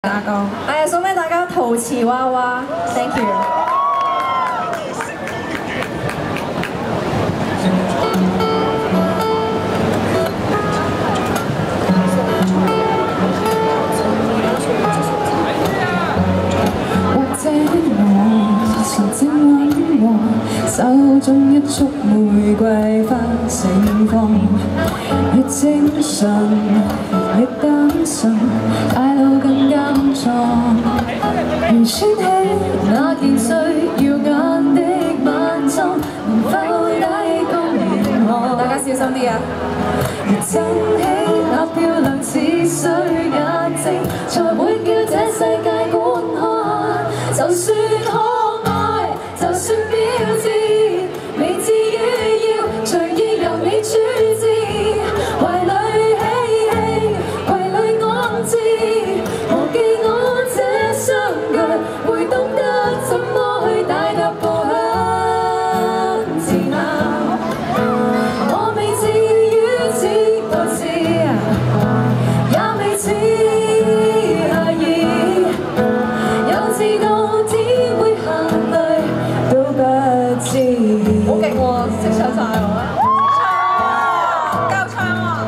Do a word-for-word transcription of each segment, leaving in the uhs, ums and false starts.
打歌，係送俾大家陶瓷娃娃 ，thank you。 或者我純正溫和，手中一束玫瑰花盛放，越精神越單純，大路更堅壯。如穿起那件最耀眼的晚裝，能否抵抗嚴寒？ 大家小心啲啊！ 如睜起那漂亮似水眼睛，才會叫這世界觀看。就算可愛，就算標緻，未至於要隨意由你處置。懷裡嬉戲，懷裡安置，忘記我這雙腳，會懂得怎麼去大踏步向前行。我未至於知道知，也未似下意，有知道點會行淚都不知。 好勁喎，識唱晒喎！交唱啊！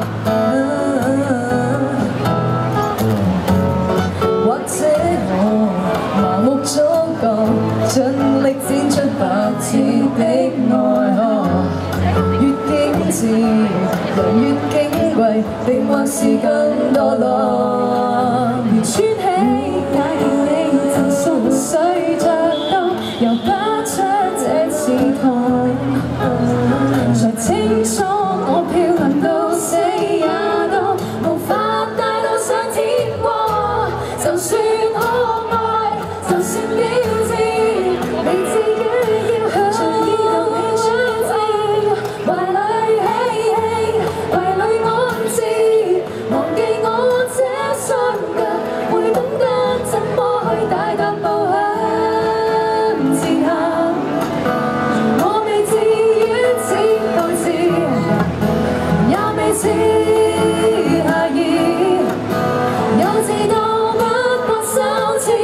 或者我麻木觸覺，盡力展出白痴的愛河。越精緻，人越矜貴，定或是更墮落。如穿起那件你曾送水着到，游不出這池塘。才清楚我漂亮到死也都無法帶到上天國。就算可愛，就算標緻，未至於要隨意由你處置。懷裡嬉戲，懷裡安置，忘記我這雙腳，會懂得怎麼去大踏步向前行。我未至於知道知，也未似下意，有知道不過羞恥。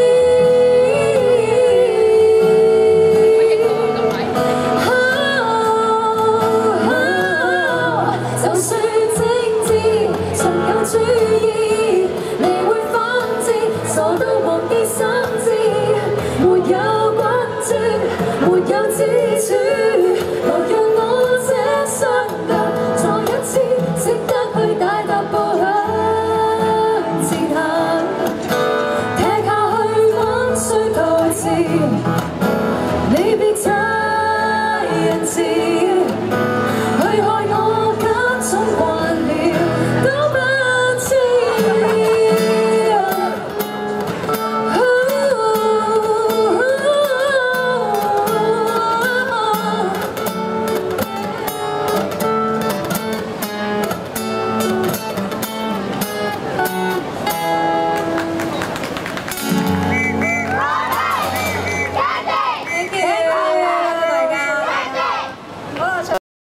就算精緻，尚有注意，你會反智，傻到忘記心智，沒有關注，沒有支柱，來讓我這雙腳再一次識得去大踏步向前行，踢下去vẫn需陶瓷。